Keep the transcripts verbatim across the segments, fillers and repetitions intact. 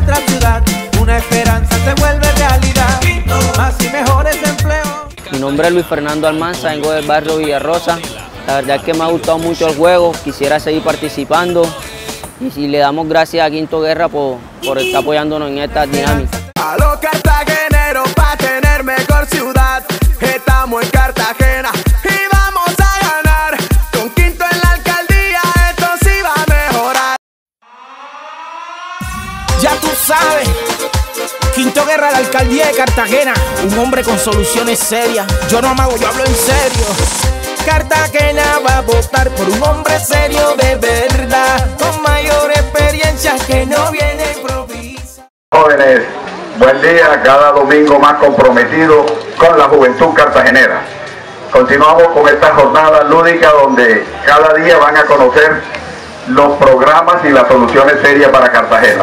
nuestra ciudad, una esperanza se vuelve realidad, más y mejores empleos. Mi nombre es Luis Fernando Almanza, vengo del barrio Villarrosa. La verdad es que me ha gustado mucho el juego, quisiera seguir participando y si le damos gracias a Quinto Guerra por, por estar apoyándonos en esta dinámica. A los cartageneros para tener mejor ciudad, estamos en Cartagena y vamos a ganar. Con Quinto en la alcaldía esto sí va a mejorar. Ya tú sabes, Quinto Guerra a la alcaldía de Cartagena, un hombre con soluciones serias. Yo no amago, yo hablo en serio. Cartagena va a votar por un hombre serio de verdad, con mayor experiencia que no viene a improvisar. Jóvenes, buen día, cada domingo más comprometido con la juventud cartagenera. Continuamos con esta jornada lúdica donde cada día van a conocer los programas y las soluciones serias para Cartagena.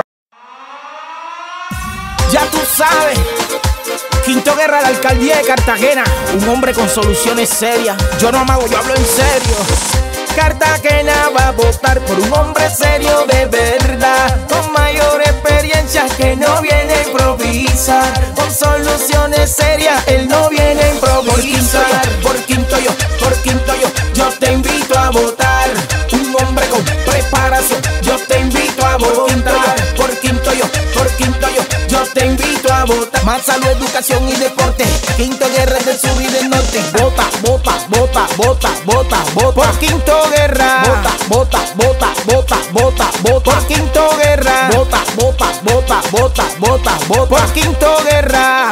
Ya tú sabes, Quinto Guerra a la alcaldía de Cartagena, un hombre con soluciones serias. Yo no amago, yo hablo en serio. Cartagena va a votar por un hombre serio de verdad, con mayor experiencia que no viene a improvisar, con soluciones serias, él no viene a improvisar. Por Quinto yo, por Quinto yo, yo te invito a votar. Un hombre con preparación, yo te invito a votar. Por Quinto yo, por Quinto yo, yo te invito a votar. Más salud, educación y deporte, Quinto Guerra del sur y del norte. Vota, vota, vota, vota, vota, vota. Por Quinto Guerra, vota, vota, vota, vota, vota, vota. Por Quinto Guerra, vota, vota, vota, vota, vota, vota. Por Quinto Guerra.